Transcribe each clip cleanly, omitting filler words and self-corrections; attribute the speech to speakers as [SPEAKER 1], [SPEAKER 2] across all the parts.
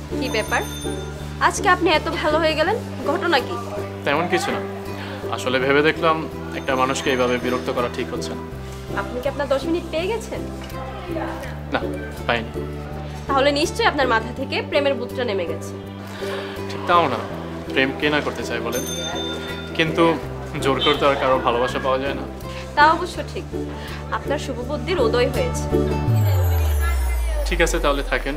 [SPEAKER 1] কি ব্যাপার, আজকে আপনি এত ভালো হয়ে গেলেন, ঘটনা কি?
[SPEAKER 2] তেমন কিছু না, আসলে ভেবে দেখলাম একটা মানুষকে এইভাবে বিরক্ত করা ঠিক হচ্ছে না।
[SPEAKER 1] আপনি কি আপনার 10 মিনিট পেয়ে গেছেন?
[SPEAKER 2] না, পাইনি।
[SPEAKER 1] তাহলে নিশ্চয়ই আপনার মাথা থেকে প্রেমের ভূতটা নেমে গেছে।
[SPEAKER 2] ঠিক তাও না, প্রেম কে না করতে চায় বলেন, কিন্তু জোর করতে আর কারো ভালোবাসা পাওয়া যায় না।
[SPEAKER 1] তা অবশ্য ঠিক, আপনার শুভ বুদ্ধির উদয় হয়েছে।
[SPEAKER 2] ঠিক আছে, তাহলে থাকেন।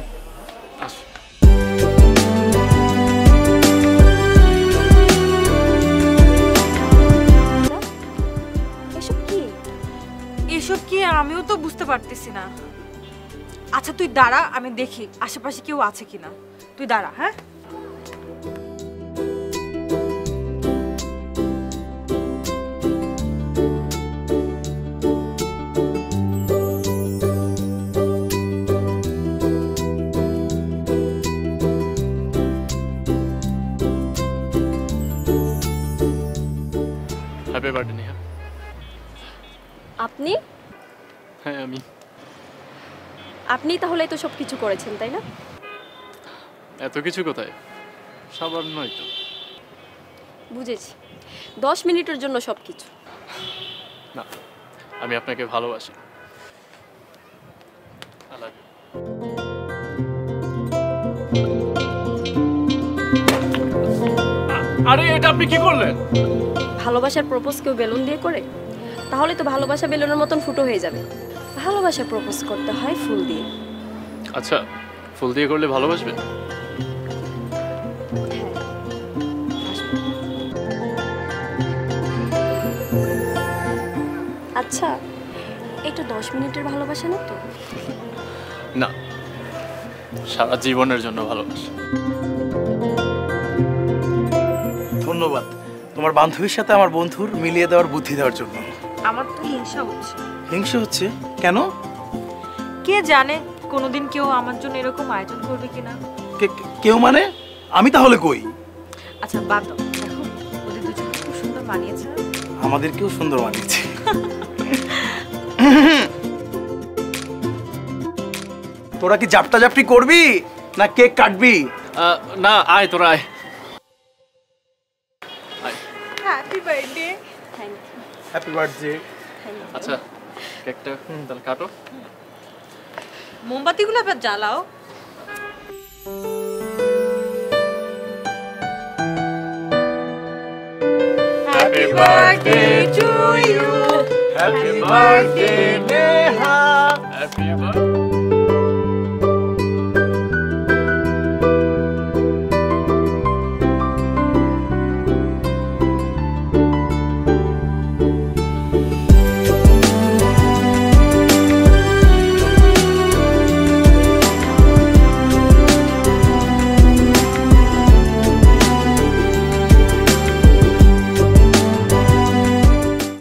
[SPEAKER 3] এসব কি আমিও তো বুঝতে পারতেছি না। আচ্ছা তুই দাঁড়া, আমি দেখি আশেপাশে কেউ আছে কিনা। তুই দাঁড়া। হ্যাঁ,
[SPEAKER 2] হ্যাপি বার্থডে নেহা।
[SPEAKER 1] আপনি?
[SPEAKER 2] হ্যাঁ আমি।
[SPEAKER 1] আপনি তাহলে তো সব কিছু করেছেন, তাই না?
[SPEAKER 2] এত কিছু কোথায়, সামান্যই তো।
[SPEAKER 1] বুঝেছি, 10 মিনিটের জন্য সব কিছু।
[SPEAKER 2] না, আমি আপনাকে ভালোবাসি। আরে এটা আপনি কি করলেন?
[SPEAKER 1] ভালোবাসার প্রপোজ কেউ বেলুন দিয়ে করে? তাহলে তো ভালোবাসা বেলুনের মতন ফুটো হয়ে যাবে। ভালোবাসা প্রপোজ করতে হয় ফুল দিয়ে।
[SPEAKER 2] আচ্ছা, ফুল দিয়ে করলে ভালোবাসবেন?
[SPEAKER 1] আচ্ছা, এটা 10 মিনিটের ভালোবাসা না তো?
[SPEAKER 2] না, সারা জীবনের জন্য ভালোবাসা।
[SPEAKER 4] ধন্যবাদ তোমার বান্ধবীর সাথে আমার বন্ধুর মিলিয়ে দেওয়ার বুদ্ধি দেওয়ার জন্য।
[SPEAKER 3] আমার তো হিংসা হচ্ছে।
[SPEAKER 4] হিংসা হচ্ছে কেন?
[SPEAKER 3] কে জানে কোনোদিন কেউ আমার জন্য এরকম আয়োজন করবে কিনা।
[SPEAKER 4] কেউ মানে? আমি তাহলে কই?
[SPEAKER 3] আচ্ছা বাদ দাও, দেখো ওদের দুজনে খুব সুন্দর মানিয়েছে।
[SPEAKER 4] আমাদেরকেও সুন্দর মানিয়েছে। তোরা কি জাপটা জাপটি করবি না কেক কাটবি?
[SPEAKER 2] না, আয় তোরা আয়।
[SPEAKER 3] Happy birthday.
[SPEAKER 1] Thank you.
[SPEAKER 4] Happy birthday.
[SPEAKER 2] আচ্ছা, কেকটা তাহলে কাটো।
[SPEAKER 3] মোমবাতিগুলো আবার জ্বালাও।
[SPEAKER 4] Happy birthday to you. Happy birthday